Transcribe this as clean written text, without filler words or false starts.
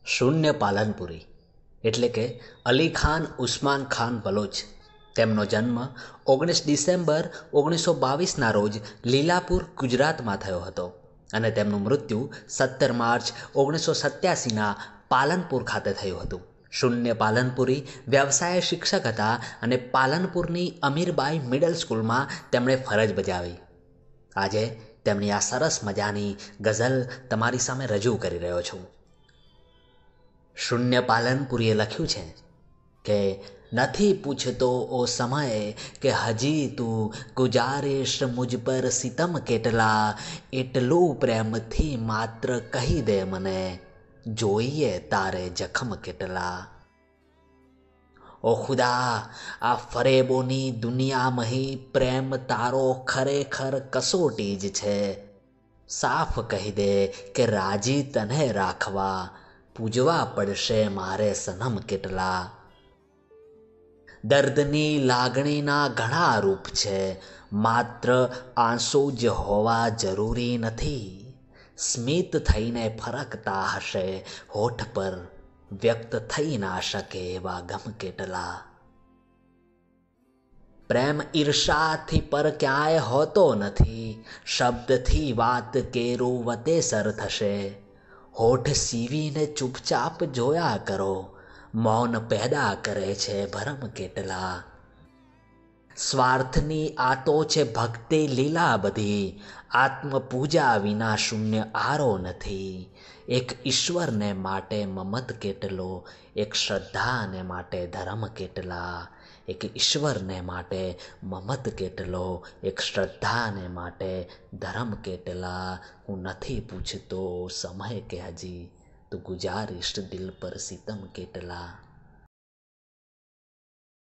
શૂન્ય પાલનપુરી એટલે કે અલી ખાન ઉસ્માન ખાન બલોચ. તેમનો જન્મ 19 ડિસેમ્બર 1922ના રોજ લીલાપુર, ગુજરાતમાં થયો હતો અને તેમનું મૃત્યુ 17 માર્ચ 1987ના પાલનપુર ખાતે થયું હતું. શૂન્ય પાલનપુરી વ્યવસાય શિક્ષક હતા અને પાલનપુરની અમીરબાઈ મિડલ સ્કૂલમાં તેમણે ફરજ બજાવી. આજે તેમની આ સરસ મજાની ગઝલ તમારી સામે રજૂ કરી રહ્યો છું. શૂન્ય પાલનપુરીએ લખ્યું છે કે નથી પૂછતો ઓ સમય કે હજી તું ગુજારીશ મુજ પર સિતમ કેટલા, એટલું પ્રેમથી માત્ર કહી દે મને, જોઈએ તારે જખમ કેટલા. ઓ ખુદા, આ ફરેબોની દુનિયામહી પ્રેમ તારો ખરેખર કસોટી જ છે. સાફ કહી દે કે રાજી તને રાખવા પૂજવા પડશે મારે સનમ કેટલા. દર્દની લાગણીના ઘણા રૂપ છે, માત્ર આંસુ જ હોવા જરૂરી નથી. સ્મિત થઈને ફરકતા હશે હોઠ પર, વ્યક્ત થઈ ના શકે એવા ગમ કેટલા. પ્રેમ ઈર્ષાથી પર ક્યાંય હોતો નથી, શબ્દથી વાત કેરું વતેસર થશે. હોઠ સીવીને ચૂપચાપ જોયા કરો, મૌન પેદા કરે છે ભરમ કેટલા. સ્વાર્થની આ તો છે ભક્તિ લીલા બધી, આત્મપૂજા વિના શૂન્ય આરો નથી. એક ઈશ્વરને માટે મમત કેટલો, એક શ્રદ્ધાને માટે ધર્મ કેટલા. એક ઈશ્વરને માટે મમત કેટલો, એક શ્રદ્ધાને માટે ધર્મ કેટલા. હું નથી પૂછતો સમય કે હજી તું ગુજારીશ દિલ પર સિતમ કેટલા.